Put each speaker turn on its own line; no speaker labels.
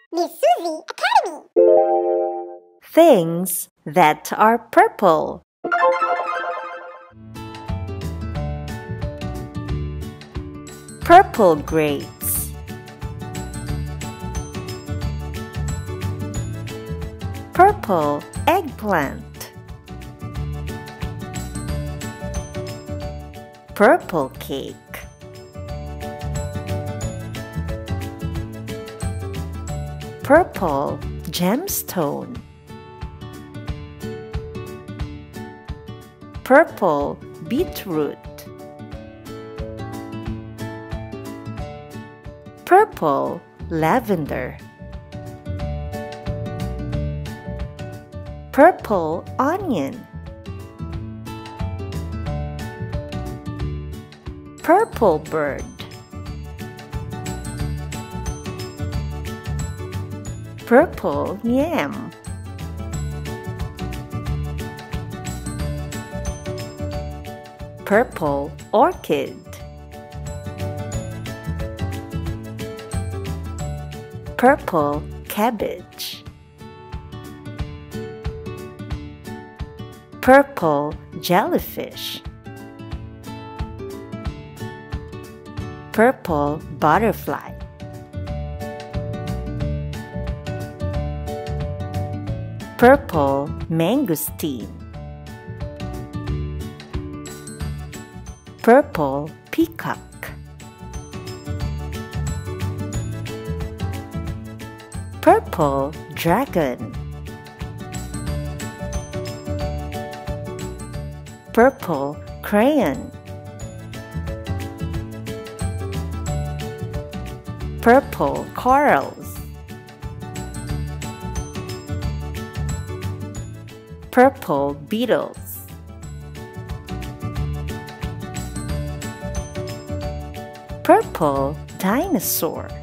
Miss Suzy Academy.
Things that are purple. Purple grapes. Purple eggplant. Purple cake. Purple gemstone. Purple beetroot. Purple lavender. Purple onion. Purple bird. Purple yam. Purple orchid. Purple cabbage. Purple jellyfish. Purple butterfly. Purple mangosteen. Purple peacock. Purple dragon. Purple crayon. Purple corals. Purple beetles. Purple dinosaur.